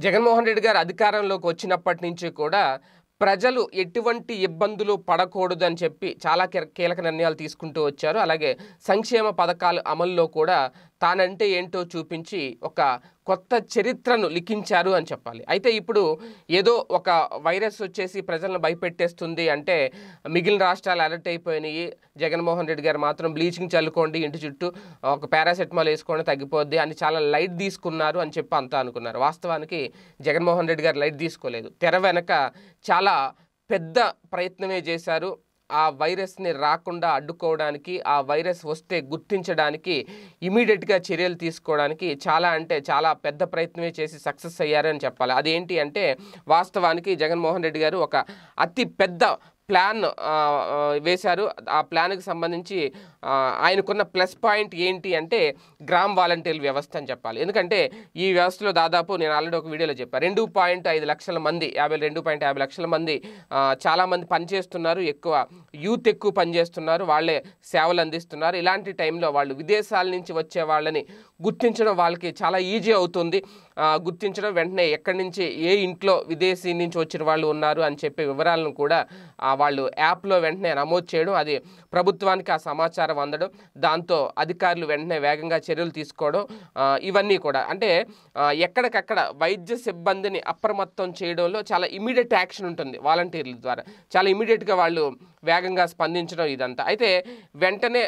జగన్మోహన్ రెడ్డి గారు అధికారంలోకి వచ్చినప్పటి నుంచి కూడా ప్రజలు ఎటువంటి ఇబ్బందులు పడకూడదని చెప్పి చాలా కీలక నిర్ణయాలు తీసుకుంటూ వచ్చారు. అలాగే సంక్షేమ పథకాల అమల్లో కూడా తానంటే ఏంటో చూపించి ఒక కొత్త చరిత్రను లిఖించారు అని చెప్పాలి. అయితే ఇప్పుడు ఏదో ఒక వైరస్ వచ్చేసి ప్రజలను భయపెట్టేస్తుంది అంటే మిగిలిన రాష్ట్రాలు అలర్ట్ అయిపోయినాయి, జగన్మోహన్ రెడ్డి గారు మాత్రం బ్లీచింగ్ చల్లుకోండి, ఇంటి చుట్టూ ఒక పారాసెటమాల్ వేసుకోండి తగ్గిపోద్ది అని చాలా లైట్ తీసుకున్నారు అని చెప్పి అంతా అనుకున్నారు. వాస్తవానికి జగన్మోహన్ రెడ్డి గారు లైట్ తీసుకోలేదు. తెర వెనక చాలా పెద్ద ప్రయత్నమే చేశారు. ఆ వైరస్ని రాకుండా అడ్డుకోవడానికి, ఆ వైరస్ వస్తే గుర్తించడానికి, ఇమీడియట్గా చర్యలు తీసుకోవడానికి చాలా పెద్ద ప్రయత్నమే చేసి సక్సెస్ అయ్యారని చెప్పాలి. అదేంటి అంటే వాస్తవానికి జగన్మోహన్ రెడ్డి గారు ఒక అతి పెద్ద ప్లాన్ వేశారు. ఆ ప్లాన్కి సంబంధించి ఆయనకున్న ప్లస్ పాయింట్ ఏంటి అంటే గ్రామ వాలంటీర్ వ్యవస్థ అని చెప్పాలి. ఎందుకంటే ఈ వ్యవస్థలో దాదాపు నేను ఆల్రెడీ ఒక వీడియోలో చెప్పాను, 2.5 లక్షల మంది 2.5 లక్షల మంది చాలామంది పనిచేస్తున్నారు. యూత్ ఎక్కువ పనిచేస్తున్నారు, వాళ్ళే సేవలు అందిస్తున్నారు. ఇలాంటి టైంలో వాళ్ళు విదేశాల నుంచి వచ్చే వాళ్ళని గుర్తించడం వాళ్ళకి చాలా ఈజీ అవుతుంది. గుర్తించడం, వెంటనే ఎక్కడి నుంచి ఏ ఇంట్లో విదేశీ నుంచి వచ్చిన వాళ్ళు ఉన్నారు అని చెప్పే వివరాలను కూడా వాళ్ళు యాప్లో వెంటనే నమోదు చేయడం, అది ప్రభుత్వానికి ఆ సమాచారం అందడం, దాంతో అధికారులు వెంటనే వేగంగా చర్యలు తీసుకోవడం, ఇవన్నీ కూడా అంటే ఎక్కడికక్కడ వైద్య సిబ్బందిని అప్రమత్తం చేయడంలో చాలా ఇమీడియట్ యాక్షన్ ఉంటుంది వాలంటీర్ల ద్వారా. చాలా ఇమీడియట్గా వాళ్ళు వేగంగా స్పందించడం ఇదంతా. అయితే వెంటనే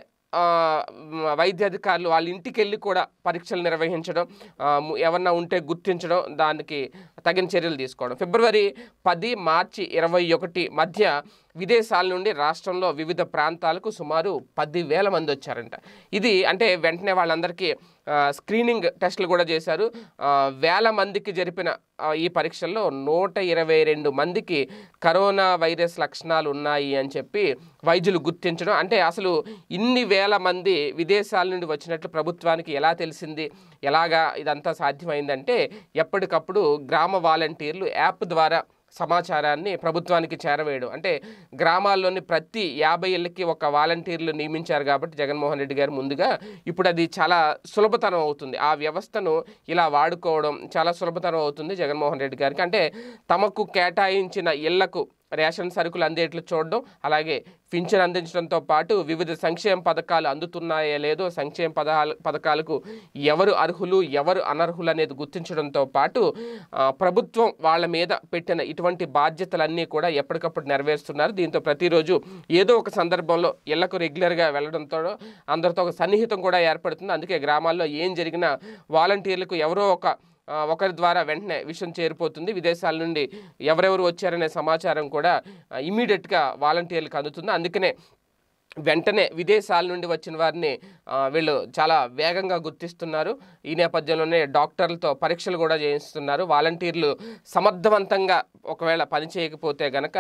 వైద్య అధికారులు వాళ్ళ ఇంటికి వెళ్ళి కూడా పరీక్షలు నిర్వహించడం, ఏమన్నా ఉంటే గుర్తించడం, దానికి తగిన చర్యలు తీసుకోవడం. ఫిబ్రవరి 10, మార్చి 21 మధ్య విదేశాల నుండి రాష్ట్రంలో వివిధ ప్రాంతాలకు సుమారు 10,000 మంది వచ్చారంట. ఇది అంటే వెంటనే వాళ్ళందరికీ స్క్రీనింగ్ టెస్టులు కూడా చేశారు. 1,000 మందికి జరిపిన ఈ పరీక్షల్లో 122 మందికి కరోనా వైరస్ లక్షణాలు ఉన్నాయి అని చెప్పి వైద్యులు గుర్తించడం. అంటే అసలు ఇన్ని 1,000 మంది విదేశాల నుండి వచ్చినట్లు ప్రభుత్వానికి ఎలా తెలిసింది, ఎలాగా ఇదంతా సాధ్యమైందంటే ఎప్పటికప్పుడు గ్రామ వాలంటీర్లు యాప్ ద్వారా సమాచారాన్ని ప్రభుత్వానికి చేరవేయడం. అంటే గ్రామాల్లోని ప్రతి 50 ఇళ్ళకి ఒక వాలంటీర్లు నియమించారు కాబట్టి జగన్మోహన్ రెడ్డి గారు ముందుగా ఇప్పుడు అది చాలా సులభతరం అవుతుంది. ఆ వ్యవస్థను ఇలా వాడుకోవడం చాలా సులభతరం అవుతుంది జగన్మోహన్ రెడ్డి గారికి. అంటే తమకు కేటాయించిన ఇళ్లకు రేషన్ సరుకులు అందేట్లు చూడడం, అలాగే పింఛన్ అందించడంతో పాటు వివిధ సంక్షేమ పథకాలు అందుతున్నాయో లేదో, సంక్షేమ పథకాలకు ఎవరు అర్హులు ఎవరు అనర్హులు అనేది గుర్తించడంతో పాటు ప్రభుత్వం వాళ్ళ మీద పెట్టిన ఇటువంటి బాధ్యతలన్నీ కూడా ఎప్పటికప్పుడు నెరవేరుస్తున్నారు. దీంతో ప్రతిరోజు ఏదో ఒక సందర్భంలో ఇళ్లకు రెగ్యులర్గా వెళ్ళడంతో అందరితో ఒక సన్నిహితం కూడా ఏర్పడుతుంది. అందుకే గ్రామాల్లో ఏం జరిగినా వాలంటీర్లకు ఎవరో ఒకరి ద్వారా వెంటనే విషయం చేరిపోతుంది. విదేశాల నుండి ఎవరెవరు వచ్చారనే సమాచారం కూడా ఇమీడియట్గా వాలంటీర్లకు అందుతుంది. అందుకనే వెంటనే విదేశాల నుండి వచ్చిన వారిని వీళ్ళు చాలా వేగంగా గుర్తిస్తున్నారు. ఈ నేపథ్యంలోనే డాక్టర్లతో పరీక్షలు కూడా చేయిస్తున్నారు. వాలంటీర్లు సమర్థవంతంగా ఒకవేళ పని చేయకపోతే గనక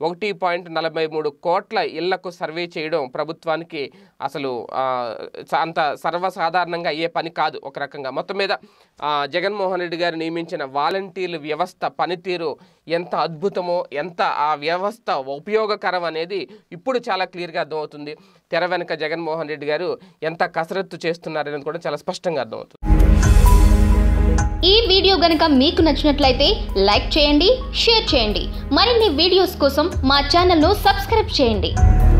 1.43 కోట్ల ఇళ్లకు సర్వే చేయడం ప్రభుత్వానికి అసలు అంత సర్వసాధారణంగా అయ్యే పని కాదు. ఒక రకంగా మొత్తం మీద జగన్మోహన్ రెడ్డి గారు నియమించిన వాలంటీర్ల వ్యవస్థ పనితీరు ఎంత అద్భుతమో, ఎంత ఆ వ్యవస్థ ఉపయోగకరం అనేది ఇప్పుడు చాలా క్లియర్గా అర్థమవుతుంది. తెర వెనక జగన్మోహన్ రెడ్డి గారు ఎంత కసరత్తు చేస్తున్నారనేది కూడా చాలా స్పష్టంగా అర్థమవుతుంది. ఈ వీడియో గనుక మీకు నచ్చినట్లయితే లైక్ చేయండి, షేర్ చేయండి. మరిన్ని వీడియోస్ కోసం మా ఛానల్ను సబ్స్క్రైబ్ చేయండి.